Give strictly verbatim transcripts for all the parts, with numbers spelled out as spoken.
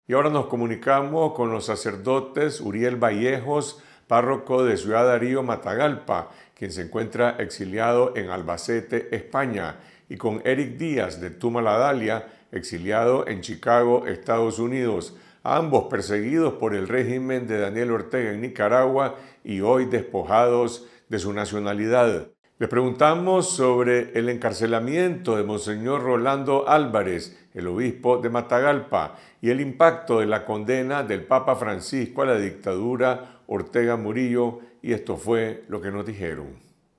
Y ahora nos comunicamos con los sacerdotes Uriel Vallejos, párroco de Ciudad Darío, Matagalpa, quien se encuentra exiliado en Albacete, España, y con Eric Díaz de Tumaladalia, exiliado en Chicago, Estados Unidos, ambos perseguidos por el régimen de Daniel Ortega en Nicaragua y hoy despojados de su nacionalidad. Le preguntamos sobre el encarcelamiento de Monseñor Rolando Álvarez, el obispo de Matagalpa, y el impacto de la condena del Papa Francisco a la dictadura Ortega Murillo, y esto fue lo que nos dijeron.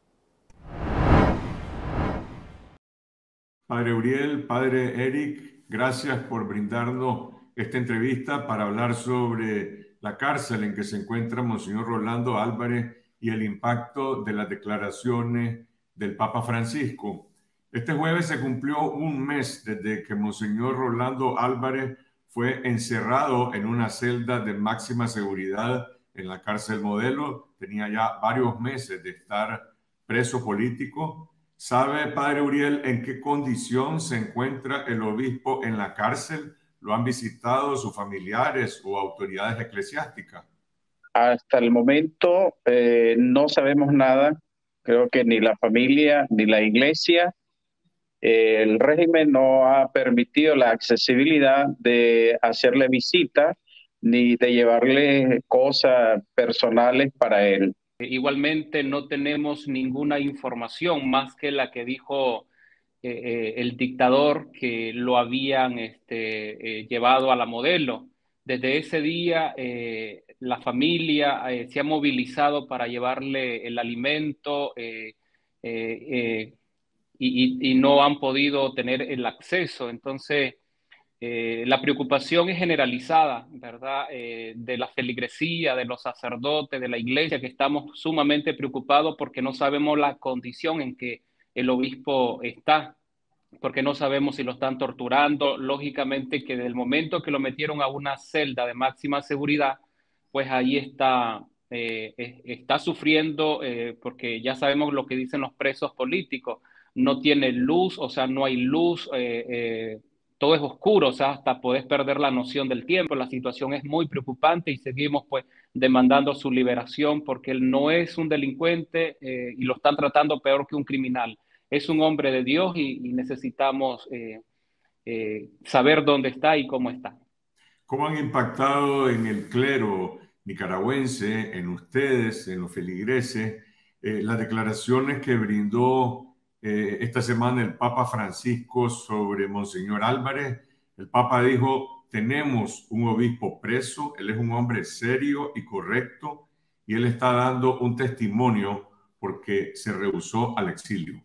Padre Uriel, Padre Eric, gracias por brindarnos esta entrevista para hablar sobre la cárcel en que se encuentra Monseñor Rolando Álvarez y el impacto de las declaraciones del Papa Francisco. Este jueves se cumplió un mes desde que Monseñor Rolando Álvarez fue encerrado en una celda de máxima seguridad en la cárcel Modelo. Tenía ya varios meses de estar preso político. ¿Sabe, Padre Uriel, en qué condición se encuentra el obispo en la cárcel? ¿Lo han visitado sus familiares o autoridades eclesiásticas? Hasta el momento eh, no sabemos nada. Creo que ni la familia ni la iglesia, eh, el régimen no ha permitido la accesibilidad de hacerle visita ni de llevarle cosas personales para él. Igualmente no tenemos ninguna información más que la que dijo eh, eh, el dictador, que lo habían este, eh, llevado a la Modelo. Desde ese día eh, la familia eh, se ha movilizado para llevarle el alimento eh, eh, eh, y, y, y no han podido tener el acceso. Entonces, eh, la preocupación es generalizada, ¿verdad? Eh, de la feligresía, de los sacerdotes, de la iglesia, que estamos sumamente preocupados porque no sabemos la condición en que el obispo está, porque no sabemos si lo están torturando. Lógicamente que desde el momento que lo metieron a una celda de máxima seguridad, pues ahí está, eh, está sufriendo, eh, porque ya sabemos lo que dicen los presos políticos. No tiene luz, o sea, no hay luz, eh, eh, todo es oscuro, o sea, hasta podés perder la noción del tiempo. La situación es muy preocupante y seguimos pues demandando su liberación, porque él no es un delincuente eh, y lo están tratando peor que un criminal. Es un hombre de Dios y, y necesitamos eh, eh, saber dónde está y cómo está. ¿Cómo han impactado en el clero nicaragüense, en ustedes, en los feligreses, eh, las declaraciones que brindó eh, esta semana el Papa Francisco sobre Monseñor Álvarez? El Papa dijo: tenemos un obispo preso, él es un hombre serio y correcto, y él está dando un testimonio porque se rehusó al exilio.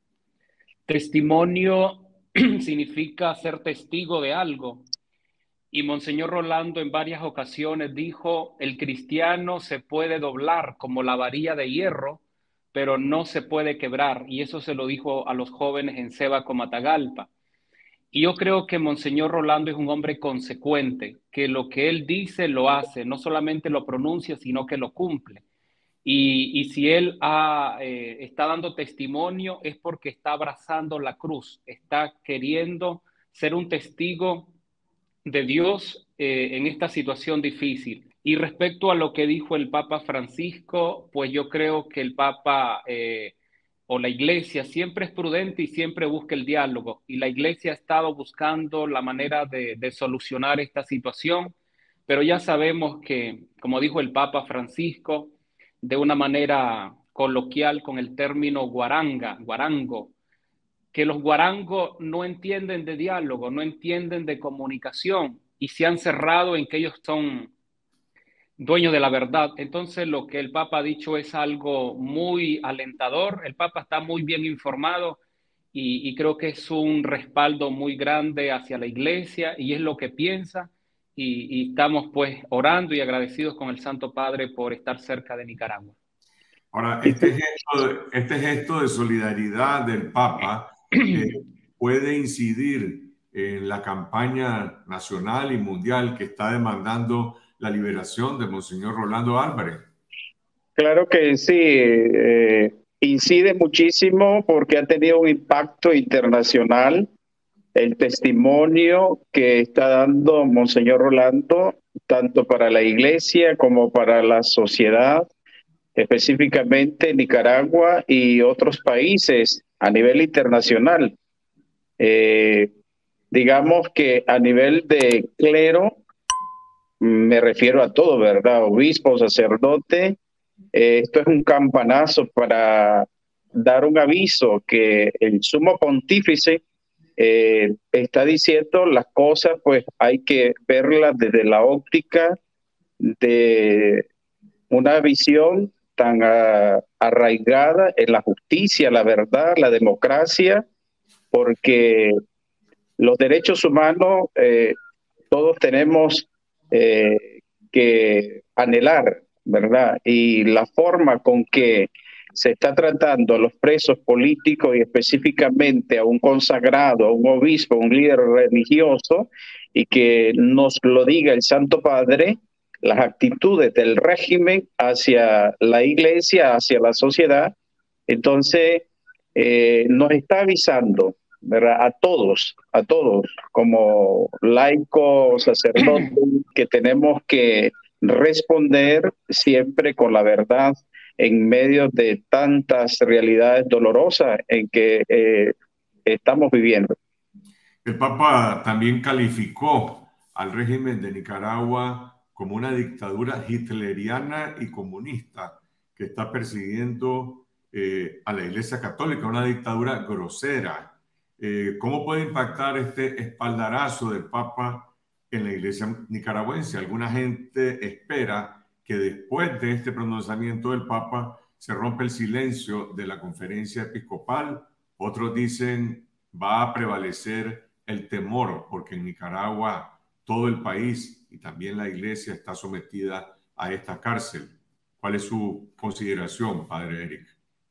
Testimonio significa ser testigo de algo. Y Monseñor Rolando en varias ocasiones dijo: el cristiano se puede doblar como la varilla de hierro, pero no se puede quebrar. Y eso se lo dijo a los jóvenes en Sébaco, Matagalpa. Y yo creo que Monseñor Rolando es un hombre consecuente, que lo que él dice lo hace, no solamente lo pronuncia, sino que lo cumple. Y, y si él ha, eh, está dando testimonio es porque está abrazando la cruz, está queriendo ser un testigo de Dios eh, en esta situación difícil. Y respecto a lo que dijo el Papa Francisco, pues yo creo que el Papa eh, o la Iglesia siempre es prudente y siempre busca el diálogo. Y la Iglesia ha estado buscando la manera de, de solucionar esta situación, pero ya sabemos que, como dijo el Papa Francisco, de una manera coloquial con el término guaranga, guarango, que los guarangos no entienden de diálogo, no entienden de comunicación y se han cerrado en que ellos son dueños de la verdad. Entonces lo que el Papa ha dicho es algo muy alentador. El Papa está muy bien informado y, y creo que es un respaldo muy grande hacia la Iglesia y es lo que piensa. Y, y estamos pues orando y agradecidos con el Santo Padre por estar cerca de Nicaragua. Ahora, este gesto, este gesto de solidaridad del Papa eh, puede incidir en la campaña nacional y mundial que está demandando la liberación de Monseñor Rolando Álvarez. Claro que sí, eh, incide muchísimo porque ha tenido un impacto internacional el testimonio que está dando Monseñor Rolando, tanto para la iglesia como para la sociedad, específicamente Nicaragua y otros países a nivel internacional. Eh, digamos que a nivel de clero, me refiero a todo, ¿verdad? Obispo, sacerdote, eh, esto es un campanazo para dar un aviso que el sumo pontífice eh, está diciendo las cosas, pues hay que verlas desde la óptica de una visión tan uh, arraigada en la justicia, la verdad, la democracia, porque los derechos humanos eh, todos tenemos eh, que anhelar, ¿verdad? Y la forma con que se está tratando a los presos políticos y específicamente a un consagrado, a un obispo, un líder religioso, y que nos lo diga el Santo Padre, las actitudes del régimen hacia la iglesia, hacia la sociedad, entonces eh, nos está avisando, ¿verdad? A todos, a todos, como laicos, sacerdotes, que tenemos que responder siempre con la verdad en medio de tantas realidades dolorosas en que eh, estamos viviendo. El Papa también calificó al régimen de Nicaragua como una dictadura hitleriana y comunista que está persiguiendo eh, a la Iglesia Católica, una dictadura grosera. Eh, ¿Cómo puede impactar este espaldarazo del Papa en la Iglesia nicaragüense? Alguna gente espera que después de este pronunciamiento del Papa se rompe el silencio de la conferencia episcopal. Otros dicen va a prevalecer el temor, porque en Nicaragua todo el país y también la iglesia está sometida a esta cárcel. ¿Cuál es su consideración, Padre Eric?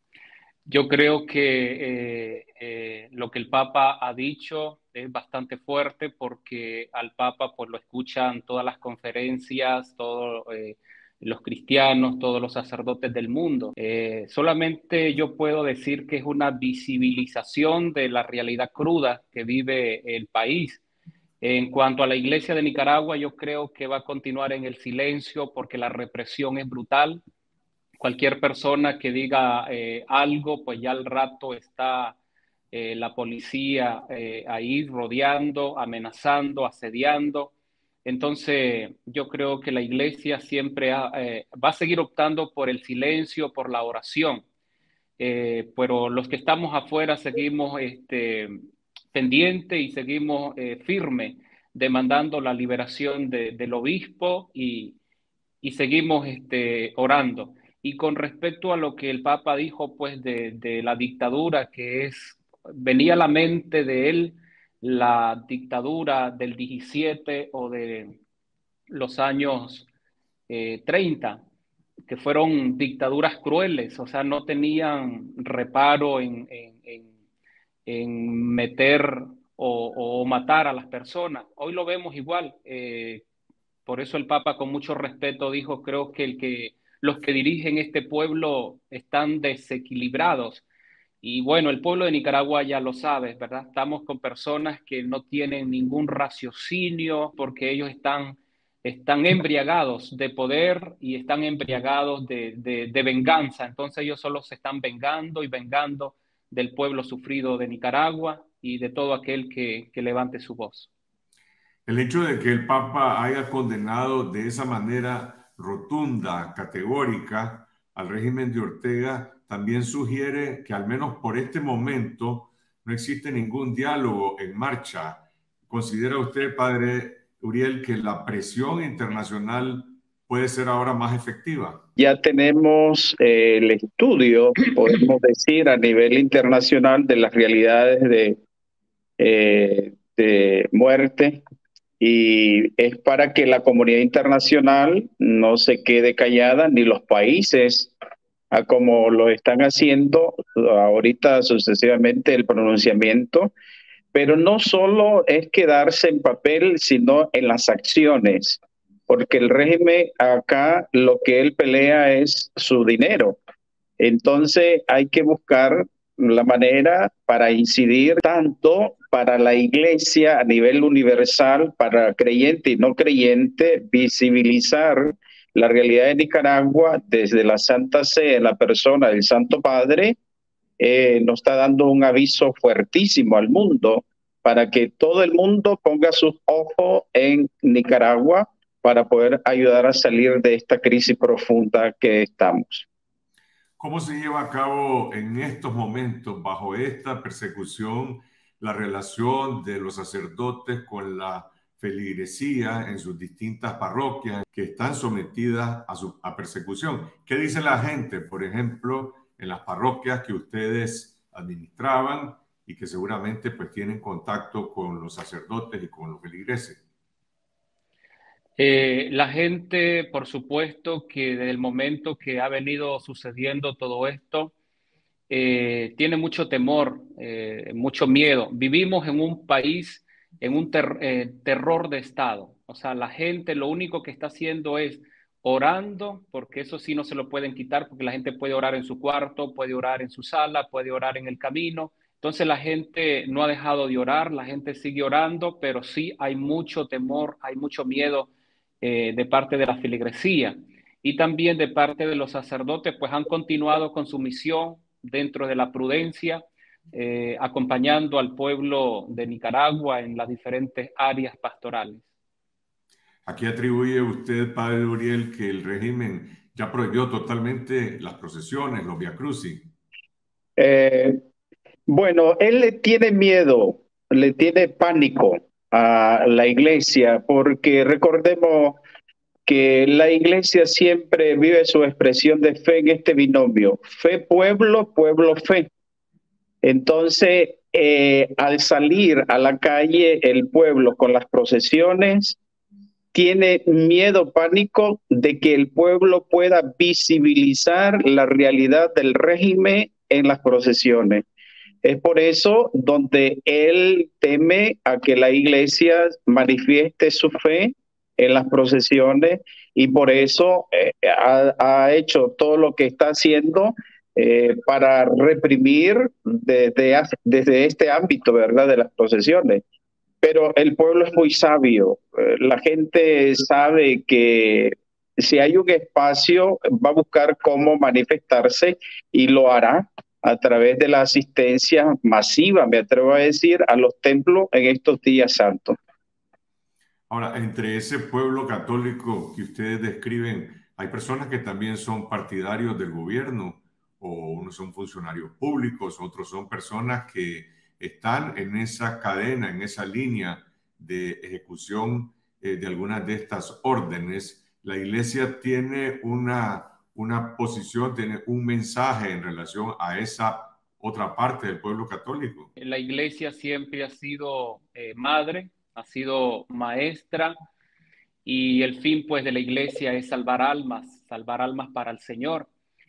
Yo creo que eh, eh, lo que el Papa ha dicho es bastante fuerte, porque al Papa pues lo escuchan todas las conferencias, todos eh, los cristianos, todos los sacerdotes del mundo. Eh, solamente yo puedo decir que es una visibilización de la realidad cruda que vive el país. En cuanto a la Iglesia de Nicaragua, yo creo que va a continuar en el silencio porque la represión es brutal. Cualquier persona que diga eh, algo, pues ya al rato está eh, la policía eh, ahí rodeando, amenazando, asediando. Entonces, yo creo que la iglesia siempre ha, eh, va a seguir optando por el silencio, por la oración. Eh, pero los que estamos afuera seguimos este, pendientes y seguimos eh, firmes demandando la liberación de, del obispo y, y seguimos este, orando. Y con respecto a lo que el Papa dijo, pues de, de la dictadura, que es, venía a la mente de él la dictadura del diecisiete o de los años eh, treinta, que fueron dictaduras crueles, o sea, no tenían reparo en, en, en, en meter o, o, matar a las personas. Hoy lo vemos igual. Eh, por eso el Papa, con mucho respeto, dijo: creo que, el que los que dirigen este pueblo están desequilibrados. Y bueno, el pueblo de Nicaragua ya lo sabe, ¿verdad? Estamos con personas que no tienen ningún raciocinio, porque ellos están, están embriagados de poder y están embriagados de, de, de venganza. Entonces ellos solo se están vengando y vengando del pueblo sufrido de Nicaragua y de todo aquel que, que levante su voz. El hecho de que el Papa haya condenado de esa manera rotunda, categórica, al régimen de Ortega, también sugiere que al menos por este momento no existe ningún diálogo en marcha. ¿Considera usted, Padre Uriel, que la presión internacional puede ser ahora más efectiva? Ya tenemos eh, el estudio, podemos decir, a nivel internacional de las realidades de, eh, de muerte, y es para que la comunidad internacional no se quede callada, ni los países, a como lo están haciendo ahorita sucesivamente el pronunciamiento, pero no solo es quedarse en papel, sino en las acciones, porque el régimen acá lo que él pelea es su dinero. Entonces hay que buscar la manera para incidir tanto para la iglesia a nivel universal, para creyente y no creyente, visibilizar la realidad de Nicaragua desde la Santa Sede, en la persona del Santo Padre, eh, nos está dando un aviso fuertísimo al mundo para que todo el mundo ponga sus ojos en Nicaragua para poder ayudar a salir de esta crisis profunda que estamos. ¿Cómo se lleva a cabo en estos momentos, bajo esta persecución, la relación de los sacerdotes con la feligresía en sus distintas parroquias que están sometidas a, su, a persecución? ¿Qué dice la gente, por ejemplo, en las parroquias que ustedes administraban y que seguramente pues tienen contacto con los sacerdotes y con los feligreses? Eh, la gente, por supuesto, que desde el momento que ha venido sucediendo todo esto, eh, tiene mucho temor, eh, mucho miedo. Vivimos en un país, en un ter eh, terror de Estado. O sea, la gente lo único que está haciendo es orando, porque eso sí no se lo pueden quitar, porque la gente puede orar en su cuarto, puede orar en su sala, puede orar en el camino. Entonces la gente no ha dejado de orar, la gente sigue orando, pero sí hay mucho temor, hay mucho miedo eh, de parte de la feligresía y también de parte de los sacerdotes, pues han continuado con su misión dentro de la prudencia, eh, acompañando al pueblo de Nicaragua en las diferentes áreas pastorales. ¿A qué atribuye usted, padre Uriel, que el régimen ya prohibió totalmente las procesiones, los viacrucis? Eh, bueno, él le tiene miedo, le tiene pánico a la iglesia, porque recordemos que la iglesia siempre vive su expresión de fe en este binomio, fe pueblo, pueblo fe. Entonces, eh, al salir a la calle el pueblo con las procesiones, tiene miedo, pánico de que el pueblo pueda visibilizar la realidad del régimen en las procesiones. Es por eso donde él teme a que la iglesia manifieste su fe en las procesiones y por eso eh, ha, ha hecho todo lo que está haciendo eh, para reprimir desde, desde este ámbito, ¿verdad?, de las procesiones. Pero el pueblo es muy sabio. Eh, la gente sabe que si hay un espacio, va a buscar cómo manifestarse y lo hará a través de la asistencia masiva, me atrevo a decir, a los templos en estos días santos. Ahora, entre ese pueblo católico que ustedes describen, hay personas que también son partidarios del gobierno, o unos son funcionarios públicos, otros son personas que están en esa cadena, en esa línea de ejecución eh, de algunas de estas órdenes. La iglesia tiene una, una posición, tiene un mensaje en relación a esa otra parte del pueblo católico. La iglesia siempre ha sido eh, madre, ha sido maestra, y el fin pues de la iglesia es salvar almas, salvar almas para el Señor.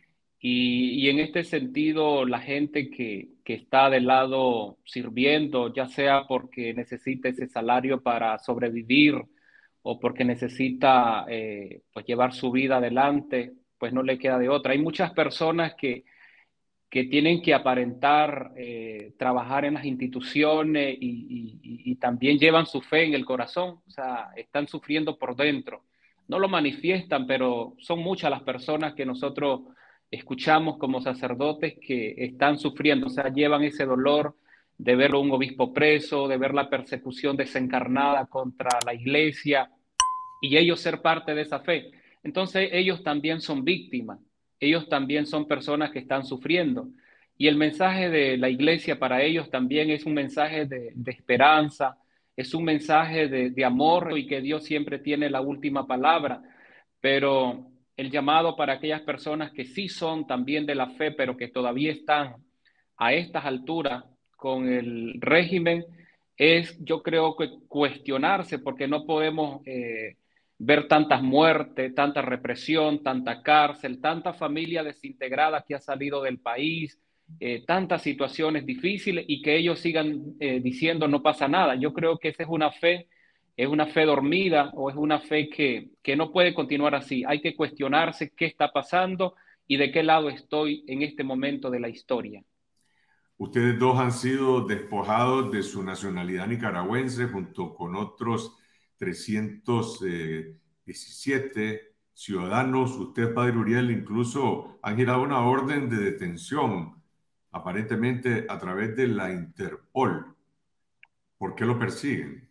Y, y en este sentido, la gente que, que está del lado sirviendo, ya sea porque necesita ese salario para sobrevivir o porque necesita eh, pues llevar su vida adelante, pues no le queda de otra. Hay muchas personas que que tienen que aparentar eh, trabajar en las instituciones y, y, y también llevan su fe en el corazón, o sea, están sufriendo por dentro. No lo manifiestan, pero son muchas las personas que nosotros escuchamos como sacerdotes que están sufriendo, o sea, llevan ese dolor de ver a un obispo preso, de ver la persecución desencarnada contra la iglesia y ellos ser parte de esa fe. Entonces ellos también son víctimas. Ellos también son personas que están sufriendo. Y el mensaje de la iglesia para ellos también es un mensaje de, de esperanza, es un mensaje de, de amor y que Dios siempre tiene la última palabra. Pero el llamado para aquellas personas que sí son también de la fe, pero que todavía están a estas alturas con el régimen, es yo creo que cuestionarse porque no podemos... Eh, ver tantas muertes, tanta represión, tanta cárcel, tanta familia desintegrada que ha salido del país, eh, tantas situaciones difíciles y que ellos sigan eh, diciendo no pasa nada. Yo creo que esa es una fe, es una fe dormida o es una fe que, que no puede continuar así. Hay que cuestionarse qué está pasando y de qué lado estoy en este momento de la historia. Ustedes dos han sido despojados de su nacionalidad nicaragüense junto con otros trescientos diecisiete ciudadanos. Usted, padre Uriel, incluso han girado una orden de detención, aparentemente a través de la Interpol. ¿Por qué lo persiguen?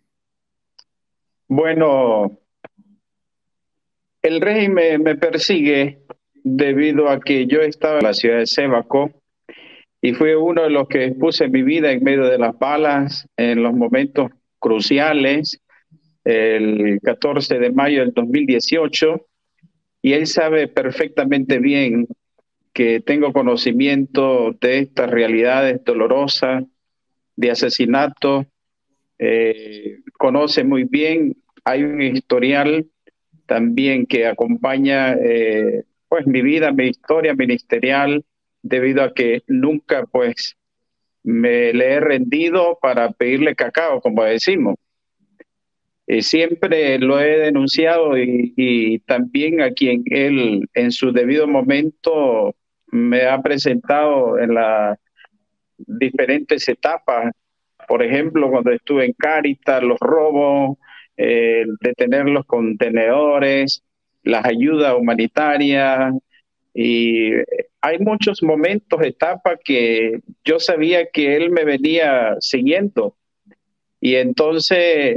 Bueno, el régimen me persigue debido a que yo estaba en la ciudad de Sébaco y fui uno de los que puse mi vida en medio de las balas en los momentos cruciales, el catorce de mayo del dos mil dieciocho, y él sabe perfectamente bien que tengo conocimiento de estas realidades dolorosas de asesinato. Eh, conoce muy bien, hay un historial también que acompaña eh, pues mi vida, mi historia ministerial, debido a que nunca pues me le he rendido para pedirle cacao, como decimos. Eh, siempre lo he denunciado y, y también a quien él en su debido momento me ha presentado en las diferentes etapas. Por ejemplo, cuando estuve en Cáritas, los robos, eh, detener los contenedores, las ayudas humanitarias, y hay muchos momentos, etapas que yo sabía que él me venía siguiendo. Y entonces,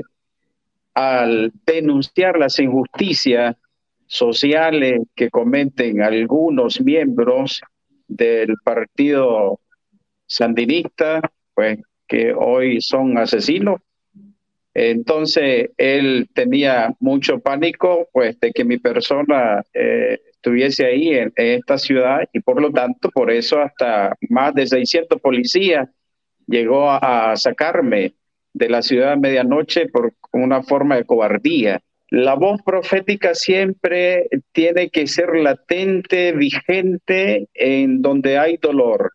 al denunciar las injusticias sociales que cometen algunos miembros del partido sandinista, pues que hoy son asesinos, entonces él tenía mucho pánico pues de que mi persona eh, estuviese ahí en, en esta ciudad, y por lo tanto por eso hasta más de seiscientos policías llegó a, a sacarme de la ciudad a medianoche por una forma de cobardía. La voz profética siempre tiene que ser latente, vigente en donde hay dolor.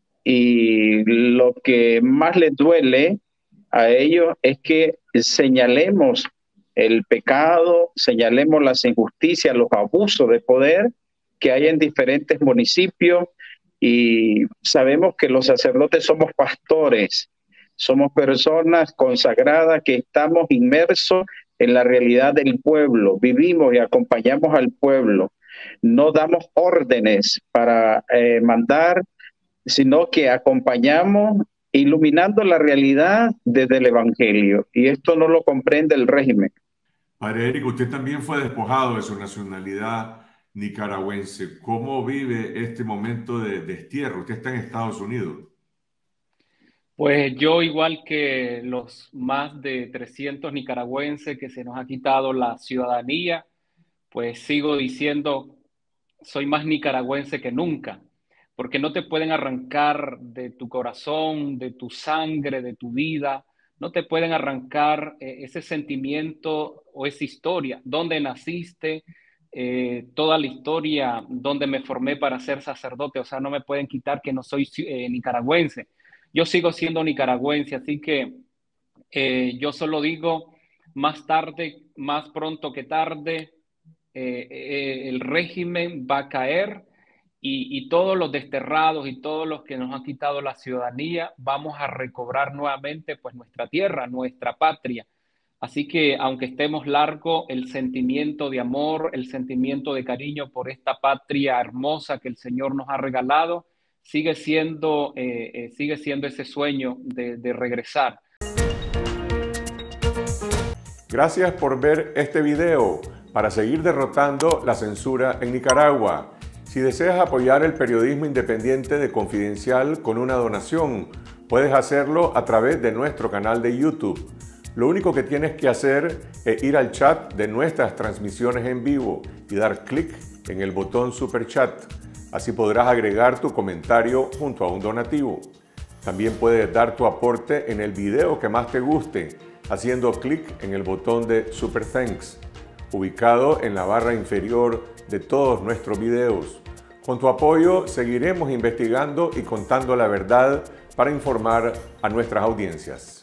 Y lo que más les duele a ellos es que señalemos el pecado, señalemos las injusticias, los abusos de poder que hay en diferentes municipios, y sabemos que los sacerdotes somos pastores, somos personas consagradas que estamos inmersos en la realidad del pueblo, vivimos y acompañamos al pueblo, no damos órdenes para eh, mandar, sino que acompañamos iluminando la realidad desde el Evangelio, y esto no lo comprende el régimen. Padre Eric, usted también fue despojado de su nacionalidad nicaragüense. ¿Cómo vive este momento de destierro? Usted está en Estados Unidos. Pues yo, igual que los más de trescientos nicaragüenses que se nos ha quitado la ciudadanía, pues sigo diciendo, soy más nicaragüense que nunca, porque no te pueden arrancar de tu corazón, de tu sangre, de tu vida, no te pueden arrancar eh, ese sentimiento o esa historia, dónde naciste, eh, toda la historia donde me formé para ser sacerdote. O sea, no me pueden quitar que no soy eh, nicaragüense. Yo sigo siendo nicaragüense, así que eh, yo solo digo, más tarde, más pronto que tarde, eh, eh, el régimen va a caer, y, y todos los desterrados y todos los que nos han quitado la ciudadanía vamos a recobrar nuevamente pues nuestra tierra, nuestra patria. Así que aunque estemos largo, el sentimiento de amor, el sentimiento de cariño por esta patria hermosa que el Señor nos ha regalado, sigue siendo, eh, eh, sigue siendo ese sueño de, de regresar. Gracias por ver este video para seguir derrotando la censura en Nicaragua. Si deseas apoyar el periodismo independiente de Confidencial con una donación, puedes hacerlo a través de nuestro canal de YouTube. Lo único que tienes que hacer es ir al chat de nuestras transmisiones en vivo y dar clic en el botón Super Chat. Así podrás agregar tu comentario junto a un donativo. También puedes dar tu aporte en el video que más te guste, haciendo clic en el botón de Super Thanks, ubicado en la barra inferior de todos nuestros videos. Con tu apoyo seguiremos investigando y contando la verdad para informar a nuestras audiencias.